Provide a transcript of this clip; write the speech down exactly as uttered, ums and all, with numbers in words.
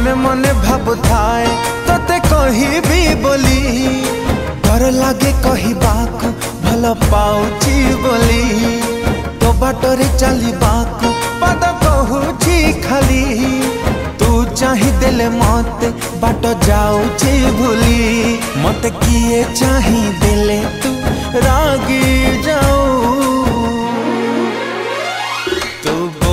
मने मने भाबुथाए तोते कहिबी बोली डर लागे कहिबाकू भल पाउची बोली तो बाटरे चलिबाकू पद कहूची खाली तू चाही देले मते बाट जाऊची भूली मते किए चाही देले तू रागी जाऊ तू